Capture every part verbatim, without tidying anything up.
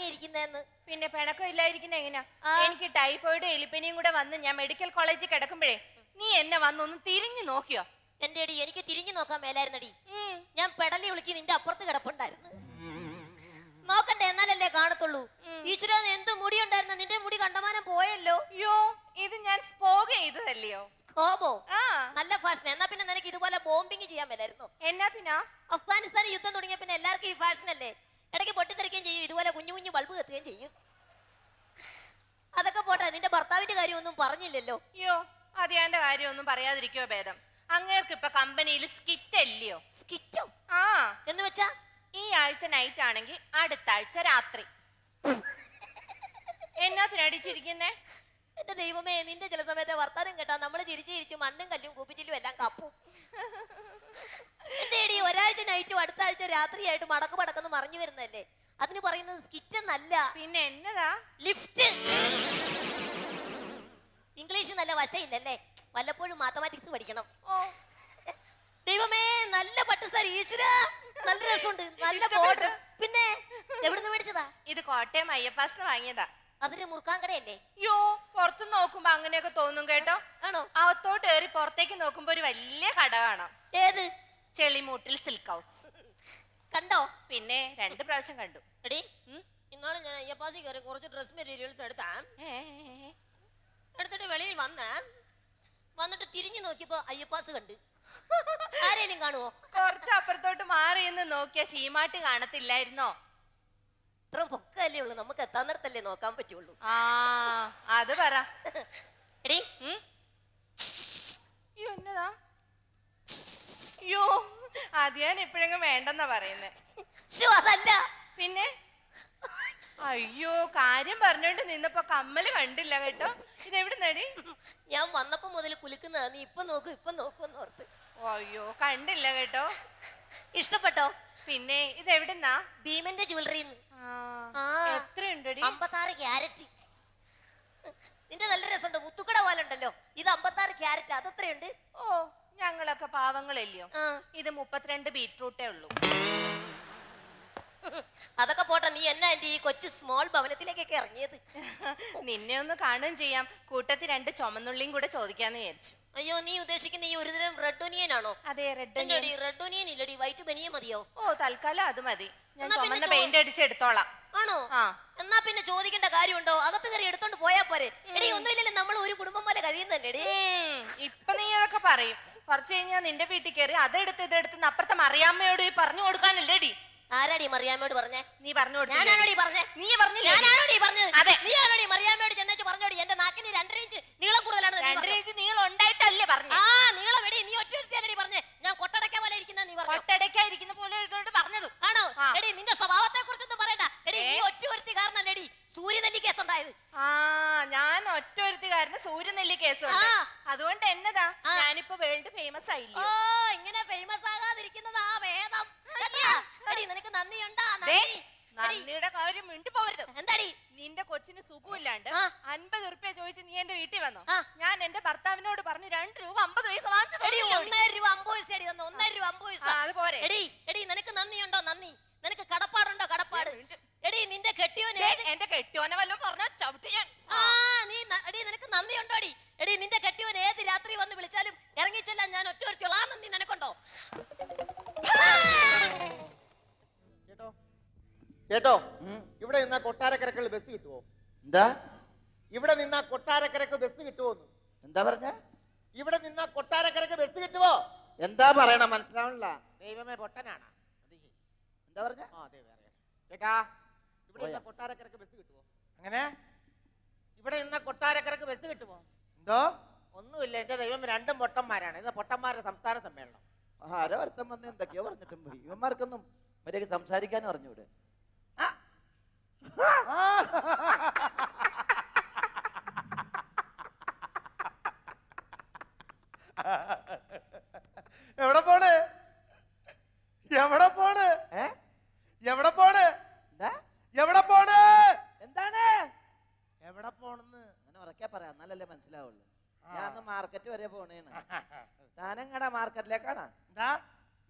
പിണങ്ങിയിരിക്കുന്നതെന്ന്. പിന്നെ പിണക്കം ഇല്ലായിരിക്കുന്ന എങ്ങനെയാ? എനിക്ക് ടൈഫോയിഡ് എലിപ്പനിയും കൂടെ വന്ന് ഞാൻ മെഡിക്കൽ കോളേജിൽ കിടക്കുമ്പോഴേ നീ എന്നെ വന്നൊന്ന് തിരിഞ്ഞു നോക്കിയോ? എന്റെ അടി എനിക്ക് തിരിഞ്ഞു നോക്കാൻ മേലായിരുന്നടി. ഞാൻ പെടലി വിളിക്ക് നിന്റെ അപ്പുറത്ത് കിടപ്പുണ്ടായിരുന്നു. നോക്കണ്ടേ, എന്നാലല്ലേ കാണത്തുള്ളൂ. ഈശ്വര, എന്ത് മുടി ഉണ്ടായിരുന്നു, നിന്റെ മുടി കണ്ടമാനം പോയല്ലോ. അയ്യോ, ഇത് ഞാൻ സ്പോഗ് ചെയ്തതല്ലയോ? സ്കോബോ? നല്ല ഫാഷൻ. എന്നാ പിന്നെ നിനക്ക് ഇതുപോലെ ബോംബിങ് ചെയ്യാൻ മേലായിരുന്നു. എന്നാത്തിനാ? അഫ്ഗാനിസ്ഥാൻ യുദ്ധം തുടങ്ങിയ പിന്നെ എല്ലാവർക്കും ഈ ഫാഷൻ അല്ലേ. ഇടയ്ക്ക് പൊട്ടിത്തെറിക്കുകയും ചെയ്യും, ഇതുപോലെ കുഞ്ഞു കുഞ്ഞു ബൾബ് കത്തുകയും ചെയ്യും. അതൊക്കെ പോട്ടെ, നിന്റെ ഭർത്താവിന്റെ കാര്യമൊന്നും പറഞ്ഞില്ലല്ലോ. അയ്യോ, അതിയാന്റെ കാര്യമൊന്നും പറയാതിരിക്കോ ഭേദം. അങ്ങേർക്ക് ഇപ്പൊ കമ്പനിയിൽ സ്കിറ്റ് അല്ലയോ? സ്കിറ്റോ? ആ, എന്ന് വെച്ചാ ഈ ആഴ്ച നൈറ്റ് ആണെങ്കിൽ അടുത്ത ആഴ്ച രാത്രി. എന്നാത്തിനടിച്ചിരിക്കുന്നേ? എന്റെ ദൈവമേ, നിന്റെ ചില സമയത്തെ വർത്താനം കേട്ടാ നമ്മള് ചിരിച്ചു ചിരിച്ചു മണ്ണും കല്ലും കൂപ്പിച്ചിലും എല്ലാം കപ്പും. എന്റെ എടി, ഒരാഴ്ച നൈറ്റും അടുത്ത ആഴ്ച രാത്രിയായിട്ട് മടക്ക് മടക്കെന്ന് മറിഞ്ഞു വരുന്നല്ലേ. അതിന് പറയുന്നത് സ്കിറ്റ് എന്നല്ല. പിന്നെ എന്നതാ? ലിഫ്റ്റ്. ഇംഗ്ലീഷ് നല്ല വശയില്ലല്ലേ, വല്ലപ്പോഴും മാത്തമാറ്റിക്സ് പഠിക്കണം. ദൈവമേ, നല്ല പട്ട് സാരി. ഈശ്വര, നല്ല രസമുണ്ട്, നല്ല ബോർഡർ. പിന്നെ എവിടുന്ന് മേടിച്ചതാ? ഇത് കോട്ടയം അയ്യപ്പാസ് വാങ്ങിയതാ. അതിന് മുറുക്കാൻ കടയല്ലേ? യോ, പുറത്ത് നോക്കുമ്പോ അങ്ങനെയൊക്കെ തോന്നും കേട്ടോ. ആണോ? അകത്തോട്ട് കയറി പുറത്തേക്ക് നോക്കുമ്പോ ഒരു വലിയ കട കാണാം. ഏത്? ചെളിമൂട്ടിൽ സിൽക്ക് ഹൗസ്. കണ്ടോ? പിന്നെ രണ്ട് പ്രാവശ്യം കണ്ടു. എടി, ഇന്നാള് ഞാൻ അയ്യപ്പാസി കയറി കുറച്ച് ഡ്രസ് മെറ്റീരിയൽസ് എടുത്താ എടുത്തിട്ട് വെളിയിൽ വന്ന വന്നിട്ട് തിരിഞ്ഞു നോക്കിയപ്പോ അയ്യപ്പാസ് കണ്ട്. ആരേലും കാണുവോ? കുറച്ച് അപ്പുറത്തോട്ട് മാറി എന്ന് നോക്കിയ ശീമാട്ട് കാണത്തില്ലായിരുന്നോ? ഇത്ര പൊക്കല്ലേ ഉള്ളു, നമുക്ക് എത്താൻ നേരത്തല്ലേ നോക്കാൻ പറ്റുള്ളൂ. ആ, അത് പറ. എടി, അയ്യോ, എന്നതാ? അയ്യോ, അത് ഞാൻ എപ്പോഴെങ്കിലും വേണ്ടെന്നാ പറയുന്നേ. അതല്ല പിന്നെ? അയ്യോ, കാര്യം പറഞ്ഞോണ്ട് നിന്നപ്പോ കമ്മല് കണ്ടില്ല കേട്ടോ. ഇതെവിടെ നടി? ഞാൻ വന്നപ്പോ മുതൽ കുലുക്കുന്നതാ. നീ ഇപ്പൊ നോക്കൂ ഇപ്പൊ നോക്കൂന്ന് ഓർത്ത്. അയ്യോ, കണ്ടില്ല കേട്ടോ. ഇഷ്ടപ്പെട്ടോ? പിന്നെ ഇതെവിടെന്നാ? ഭീമന്റെ ജ്വല്ലറി. എത്രയുണ്ടടി? അമ്പത്താറ് ക്യാരറ്റ്. നിന്റെ നല്ല രസമുണ്ട്, മുത്തുക്കട പോലെ ഉണ്ടല്ലോ. ഇത് അമ്പത്താറ് ക്യാരറ്റ്. അതെത്രയുണ്ട്? ഓ, ഞങ്ങളൊക്കെ പാവങ്ങളല്ലയോ. ഇത് മുപ്പത്തിരണ്ട് ബീറ്റ്റൂട്ടേ ഉള്ളൂ. അതൊക്കെ പോട്ടെ, നീ എന്നാ എന്റെ ഈ കൊച്ചു സ്മോൾ ഭവനത്തിലേക്കൊക്കെ ഇറങ്ങിയത്? നിന്നെ ഒന്ന് കാണുകയും ചെയ്യാം, കൂട്ടത്തിൽ രണ്ട് ചുമന്നുള്ളിയും കൂടെ ചോദിക്കാന്ന് വിചാരിച്ചു. അയ്യോ, നീ ഉദ്ദേശിക്കുന്ന ഈ ഒരുതരം റെഡ് ഒനിയൻ ആണോ? അതെ, റെഡ് ഒനിയൻ. റെഡ് ഒനിയൻ ഇല്ലടി, വൈറ്റ് ബനിയൻ മതിയോ? ഓ, തൽക്കാലം അത് മതി. ഞാൻ ചുമന്ന പെയിന്റ് അടിച്ചെടുത്തോളാം. ആണോ? എന്നാ പിന്നെ ചോദിക്കേണ്ട കാര്യമുണ്ടോ? അകത്ത് കയറി എടുത്തോണ്ട് പോയാ പോരെ. എടി, ഒന്നുമില്ലല്ലോ, നമ്മൾ ഒരു കുടുംബം പോലെ കഴിയുന്നല്ലേ. ഇപ്പൊ നീ അതൊക്കെ പറയും, കുറച്ച് കഴിഞ്ഞാൽ നിന്റെ വീട്ടിൽ കയറി അതെടുത്ത് ഇതെടുത്ത് അപ്പുറത്തെ മറിയാമ്മയോട് പറഞ്ഞു കൊടുക്കാനല്ലേടി. ആരാടി മറിയാമ്മയോട് പറഞ്ഞേ? നീ പറഞ്ഞു കൊടുത്തു. ഞാനാണോടി പറഞ്ഞേ? നീ പറഞ്ഞില്ല. ഞാനാണോടി പറഞ്ഞത്? അതെ, നീ ആണോടി മറിയാമ്മയോട് ചെന്നേച്ച് പറഞ്ഞോടി എന്റെ നാക്കിന് രണ്ടര ഇഞ്ച് നീളം കൂടുതലാണ്. രണ്ടര ഇഞ്ച് നീളം ഉണ്ടായിട്ടല്ലേ പറഞ്ഞു? ആ, നീളം എടി, നീ ഒറ്റ എടുത്തല്ലേ പറഞ്ഞേ. ഞാൻ കൊട്ടടക്ക പോലെ ഇരിക്കുന്ന നീ പറഞ്ഞു. കൊട്ടടക്കായിരിക്കുന്ന പോലെ പറഞ്ഞത് ആണോ? എടി, നിന്റെ സ്വഭാവത്തെ കുറിച്ചൊന്നും പറയണ്ട. എടി, നീ ഒറ്റ ഒരുത്തി കാരണല്ലേടി സൂര്യനെല്ലി കേസ് ഉണ്ടായത്. ആ, ഞാൻ ഒറ്റ ഒരുത്തി കാരണം സൂര്യനെല്ലി കേസ്. അതുകൊണ്ട് എന്നതാ, ഞാനിപ്പോ വേൾഡ് ഫേമസ് ആയില്ലേ. ഓ, ഇങ്ങനെ ഫേമസ് ആകാതിരിക്കുന്നതാ വേദം. നിനക്ക് നന്ദിയുണ്ടാ? നന്ദിയുടെ കാര്യം മിണ്ടി പോവരുത്. എന്താടി? നിന്റെ കൊച്ചിന് സുഖമില്ലാണ്ട് അൻപത് ഉറുപ്പ്യ ചോദിച്ച് നീ എന്റെ വീട്ടിൽ വന്നു. ഞാൻ എന്റെ ഭർത്താവിനോട് പറഞ്ഞു രണ്ട് രൂപ അമ്പത് പൈസ വാങ്ങിച്ചു. ഒന്നര രൂപ അമ്പത് പൈസ അടി തന്നു. ഒന്നര രൂപ അമ്പത് പൈസ. അത് പോരെ? എടി എടി നിനക്ക് നന്ദിയുണ്ടോ? നന്ദി. നിനക്ക് കടപ്പാടുണ്ടോ? കടപ്പാട്. എടി, നിന്റെ കെട്ടിയോനെ എന്റെ കെട്ടിയോനെ വല്ലതും പറഞ്ഞാ ചവിട്ടി ഞാൻ. ആ, നീ എടി നിനക്ക് നന്ദിയുണ്ടോ? അടി എടി, നിന്റെ കെട്ടിയോൻ ഏത് രാത്രി വന്ന് വിളിച്ചാലും ഇറങ്ങിച്ചെല്ലാം ഞാൻ ഒറ്റ ഒരുത്തുള്ള. ആ നന്ദി നിനക്കുണ്ടോ? ചേട്ടോ ചേട്ടോ ഇവിടെ നിന്നാ കൊട്ടാരക്കരക്കുള്ള ബസ് കിട്ടുവോ? എന്താ? ഇവിടെ നിന്നാ കൊട്ടാരക്കരക്ക് ബസ് കിട്ടുമോ? എന്താ പറഞ്ഞ? ഇവിടെ നിന്നാ കൊട്ടാരക്കരക്ക് ബസ് കിട്ടുവോ? എന്താ പറയണ മനസ്സിലാവണില്ല. ദൈവമേ, പൊട്ടനാണ്. എന്താ പറഞ്ഞ? ചേട്ടാ, ഇവിടെ നിന്നാ കൊട്ടാരക്കരക്ക് ബസ് കിട്ടുവോ? അങ്ങനെ ഇവിടെ നിന്നാ കൊട്ടാരക്കരക്ക് ബസ് കിട്ടുമോ? എന്തോ? ഒന്നുമില്ല എന്റെ ദൈവം, രണ്ടും പൊട്ടന്മാരാണ്. ഇത് പൊട്ടന്മാരുടെ സംസ്ഥാന സമ്മേളനം. ആരോ ഒരുത്തം വന്ന് എന്തൊക്കെയോ പറഞ്ഞിട്ടും പോയി. ഇവന്മാർക്കൊന്നും മര്യാദയ്ക്ക് സംസാരിക്കാനും അറിഞ്ഞൂടെ. എവിടെ പോണ്? എവിടെ പോണ്? എവിടെ പോണ്? എവിടെ പോണ്? എന്താണ്? എവിടെ പോണെന്ന് അങ്ങനെ ഉറക്കെ പറയാം, എന്നാലല്ലേ മനസ്സിലാവുള്ളൂ. ഞാൻ മാർക്കറ്റ് വരെ പോണേണ്. താനെങ്ങടാ മാർക്കറ്റിലേക്കാണ്? എന്താ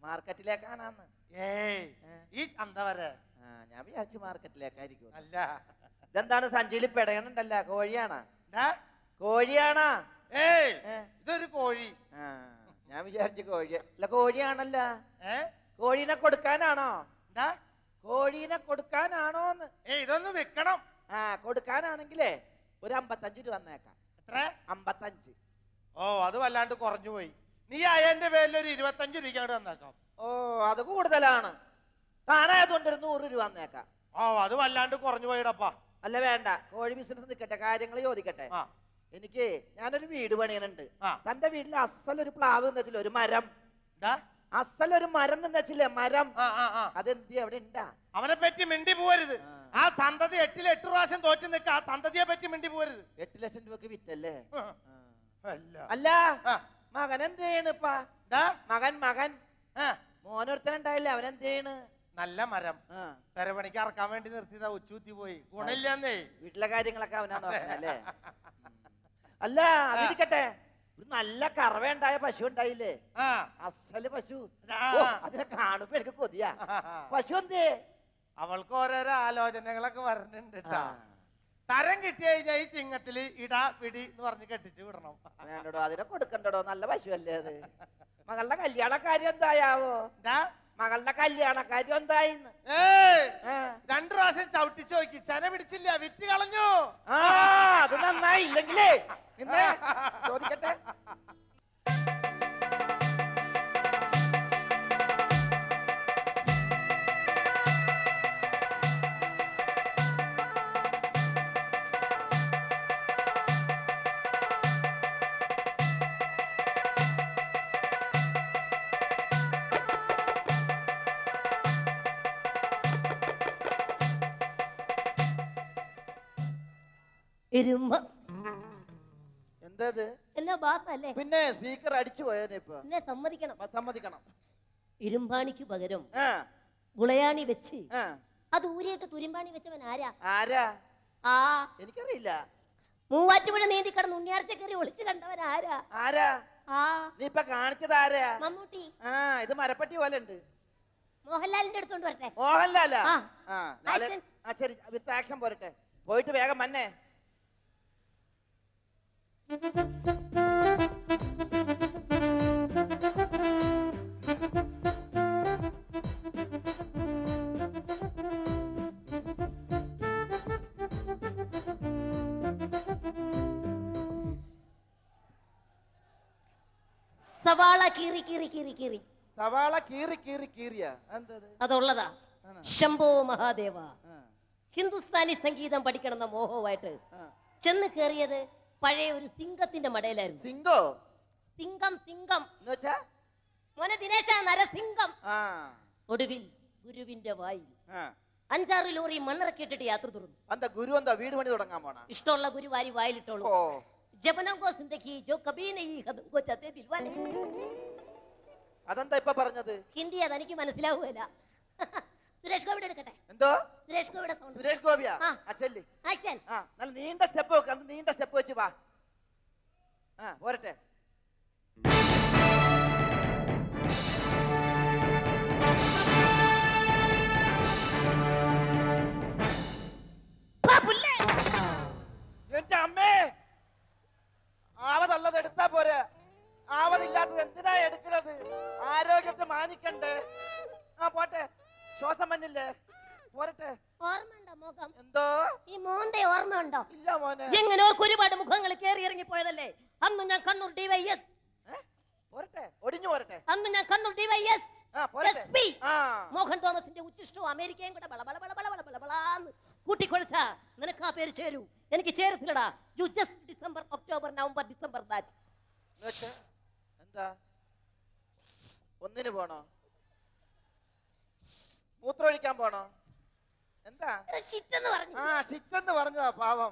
മാർക്കറ്റിലേക്കാണെന്ന്. ഏയ് ഈ ചന്ത വരെ. ആ ഞാൻ വിചാരിച്ചു മാർക്കറ്റിലേക്കായിരിക്കും. അല്ല, ഇതെന്താണ് സഞ്ചിയിൽ പെടയണുണ്ടല്ല? കോഴിയാണാ? ദാ, കോഴിയാണാ? ഏയ് ഏ? ഇതൊരു കോഴി. ആ ഞാൻ വിചാരിച്ചു കോഴി. അല്ല കോഴിയാണല്ല. ഏ കോഴീനെ കൊടുക്കാനാണോ? ദാ, കോഴീനെ കൊടുക്കാനാണോന്ന്? ഏയ് ഇതൊന്ന് വെക്കണം. ആ കൊടുക്കാനാണെങ്കിലേ ഒരു അമ്പത്തഞ്ച് രൂപ വന്നേക്കാം. എത്ര? അമ്പത്തഞ്ച്. ഓ അത് വല്ലാണ്ട് കുറഞ്ഞു പോയി. നീ അയ്യന്റെ പേരിൽ ഒരു ഇരുപത്തഞ്ച് രൂപ വന്നേക്കാം. ഓ അത് കൂടുതലാണ്. താനായതുകൊണ്ട് ഒരു നൂറ് രൂപ വന്നേക്കാം. ഓ അത് വല്ലാണ്ട് കുറഞ്ഞു പോയിടപ്പാ. അല്ല വേണ്ട, കോഴി ബിസിനസ് നിൽക്കട്ടെ, കാര്യങ്ങൾ ചോദിക്കട്ടെ. ആ എനിക്ക് ഞാനൊരു വീട് പണിയനുണ്ട്. ആ. തന്റെ വീട്ടിൽ അസലൊരു പ്ലാവ് നിന്നില്ല, ഒരു മരം. ദാ, അസലൊരു മരം നിന്നില്ലേ, മരം. ആ ആ ആ അതെന്ത് എവിടെ ഉണ്ടാ? അവനെ പറ്റി മിണ്ടി പോവരുത്. ആ. ആ സന്തതി എട്ടിൽ എട്ട് പ്രാവശ്യം തോറ്റു നിൽക്ക. ആ സന്തതിയെ പറ്റി മിണ്ടി പോവരുത്. എട്ട് ലക്ഷം രൂപക്ക് വിറ്റല്ലേ? ആ. ആ. അല്ല അല്ല ആ. മകൻ എന്ത് ചെയ്യണിപ്പാ? ദാ, മകൻ മകൻ ആ, മോനൊരുത്തനുണ്ടായില്ലേ, അവൻ എന്ത് ചെയ്യണ്? നല്ല മരം ആ. പെരപണിക്ക് ഇറക്കാൻ വേണ്ടി നിർത്തിയതാ, ഉച്ചൂത്തി പോയി. ഗുണില്ലെന്നേ. വീട്ടിലെ കാര്യങ്ങളൊക്കെ അവനാ നോക്കണല്ലേ? അല്ല അതിരിക്കട്ടെ, ഒരു നല്ല കറവയുണ്ടായ പശു ഉണ്ടായില്ലേ? ആ അസല് പശു. ആ. ഓ, അതിനെ കാണുമ്പോ എനിക്ക് കൊതിയാ. പശു എന്തേ? അവൾക്ക് ഓരോരോ ആലോചനകളൊക്കെ വരണുണ്ട് ട്ടാ. ആ. തരം കിട്ടി കഴിഞ്ഞാൽ ഈ ചിങ്ങത്തില് ഇടാ പിടി എന്ന് പറഞ്ഞ് കെട്ടിച്ചു വിടണം. വേണ്ടടോ, അതിനെ കൊടുക്കണ്ടടോ, നല്ല പശു അല്ലേ അത്? മകളുടെ കല്യാണ കാര്യം എന്തായാവോ? എന്താ മകളുടെ കല്യാണ കാര്യം എന്തായിന്ന്? ഏയ് ആ. രണ്ടു പ്രാവശ്യം ചവിട്ടിച്ചു നോക്കി, ചന പിടിച്ചില്ല, വിറ്റ് കളഞ്ഞു. ആ അത് നന്നായി. ഇല്ലെങ്കിലേ ഇന്ന് ചോദിക്കട്ടെ. എന്തത്? എന്നാ ബാസല്ലേ? പിന്നെ സ്പീക്കർ അടിച്ചു പോയേനെ ഇപ്പൊ. എന്നെ സമ്മതിക്കണം. സമ്മതിക്കണം. ഇരുമ്പാണിക്ക് പകരം ആ ഗുളയാണി വെച്ച് ആ. അത് ഊരിയിട്ട് തുരുമ്പാണി വെച്ചവൻ ആരാ? ആരാ? ആ എനിക്കറിയില്ല. മൂവാറ്റുപുഴ നീന്തി കടന്ന് ഉണ്ണിയാർച്ച കയറി ഒളിച്ചു കണ്ടവൻ ആരാ? ആരാ? ആ നീ ഇപ്പൊ കാണിച്ചത് ആരാ? മമ്മൂട്ടി. ആ ഇത് മരപ്പട്ടി പോലെ ഉണ്ട്. മോഹൻലാലിന്റെ അടുത്തോണ്ട് വരട്ടെ. മോഹൻലാലാ? ആ. ആ ലാലേ- ആക്ഷൻ. ആ ശരി, വിത്ത് ആക്ഷൻ പോരട്ടെ. പോയിട്ട് വേഗം മന്നെ. സവാള കീറി കീറി കീറി കീറി. സവാള കീറി കീറി കീറിയ എന്തത്? അതുള്ളതാ. ആണോ? ശംഭോ മഹാദേവ. ആ, ഹിന്ദുസ്ഥാനി സംഗീതം പഠിക്കണമെന്ന മോഹമായിട്ട് ആ. ചെന്ന് കയറിയത് പഴയ ഒരു സിംഗത്തിന്റെ മടയിലായിരുന്നു. സിംഗോ സിംഗം സിംഗം എന്ന് വെച്ചാ? മോനെ ദിനേശ, നരസിംഗം. ആ ഒടുവിൽ ഗുരുവിന്റെ വായിൽ ആ. അഞ്ചാറ് ലോറി മണ്ണിറക്കിയിട്ടിട്ട് യാത്ര തുറന്നു. എന്താ ഗുരു എന്താ വീട് പണി തുടങ്ങാൻ പോണ? ഇഷ്ടമുള്ള ഗുരു വാരി വായിലിട്ടോളൂ. ഓ ജപനംകോ സിന്ദഗി ജോ കബീ നഹീ ഖത്മോ ചാഹത്തെ ദിൽവാലെ. അതെന്താ ഇപ്പൊ പറഞ്ഞത്? ഹിന്ദി അതെനിക്ക് മനസ്സിലാവുകയില്ല. സുരേഷ് ഗോപിയുടെ എടുക്കട്ടെ. എന്തോ? സുരേഷ് ഗോപിയുടെ സൗണ്ട്. സുരേഷ് ഗോപിയാ? ആ. ആ ചെല്ല്. ആക്ഷൻ. ആ നല്ല നീണ്ട സ്റ്റെപ്പ് വെക്ക്. അന്ന് നീണ്ട സ്റ്റെപ്പ് വെച്ച് വാ. ആ പോരട്ടെ. എന്റെ അമ്മേ, ആവതുള്ളത് എടുത്താ പോരെ, ആവതില്ലാത്തത് എന്തിനാ എടുക്കുന്നത്? ആരോഗ്യത്തെ മാനിക്കണ്ടേ? ആ പോട്ടെ, ശ്വാസം വന്നില്ലേ? പോരട്ടെ. ഓർമ്മയുണ്ടോ മുഖം? എന്തോ? ഈ മോന്റെ ഓർമ്മയുണ്ടോ? ഇല്ല മോനെ. എങ്ങനെ ഓർക്ക് ഒരുപാട് മുഖങ്ങൾ കയറി ഇറങ്ങി പോയതല്ലേ? അന്ന് ഞാൻ കണ്ണൂർ ഡിവൈഎസ്. പോരട്ടെ, ഒടിഞ്ഞു പോരട്ടെ. അന്ന് ഞാൻ കണ്ണൂർ ഡിവൈഎസ് ആ പോരട്ടെ. എസ് പി ആ മോഹൻ തോമസിന്റെ ഉച്ചിഷ്ടവും അമേരിക്കയും കൂടെ ബള ബള ബള ബള ബള ബള ബളാന്ന് കൂട്ടിക്കൊഴിച്ച നിനക്ക് ആ പേര് ചേരൂ. എനിക്ക് ചേരത്തില്ലടാ. You just December October November December that. എന്നുവെച്ചാ എന്താ? ഒന്നിന് പോണോ? മൂത്രമൊഴിക്കാൻ പോണോ? എന്താ? ഷിറ്റെന്ന് പറഞ്ഞു. ആ ഷിറ്റെന്ന് പറഞ്ഞതാ പാവം.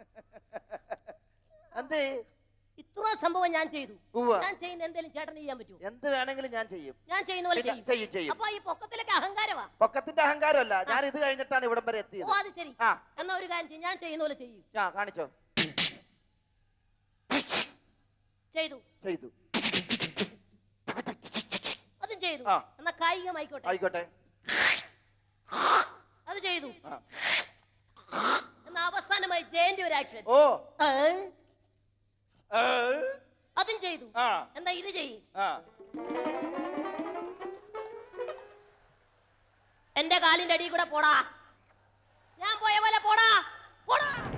എന്തേ? ഇത്ര സംഭവം ഞാൻ ചെയ്തു. ഉവ്വ. ഞാൻ ചെയ്യുന്ന എന്തെങ്കിലും ചേട്ടൻ ചെയ്യാൻ പറ്റുമോ? എന്ത് വേണമെങ്കിലും ഞാൻ ചെയ്യും. ഞാൻ ചെയ്യുന്ന പോലെ ചെയ്യും, ചെയ്യും, ചെയ്യും. അപ്പൊ ഈ പൊക്കത്തിലൊക്കെ അഹങ്കാരമാ. പൊക്കത്തിന്റെ അഹങ്കാരമല്ല, ഞാൻ ഇത് കഴിഞ്ഞിട്ടാണ് ഇവിടം വരെ ഓ എത്തിയത്. അത് ശരി. ആ എന്നാ ഒരു കാര്യം ചെയ്യും, ഞാൻ ചെയ്യുന്ന പോലെ ചെയ്യും. ആ കാണിച്ചോ. ചെയ്തു ചെയ്തു. അത് അതും ചെയ്തു. ആ. എന്നാ കായികമായിക്കോട്ടെ. ആയിക്കോട്ടെ. അത് ചെയ്തു. എന്നാ അവസാനമായി ജയന്റെ ഒരു ആക്ഷൻ. ഓ അതും ചെയ്തു. എന്താ ഇത് ചെയ്യ്. എന്റെ കാലിന്റെ അടിയിൽ കൂടെ പോടാ. ഞാൻ പോയ പോലെ പോടാ പോടാ.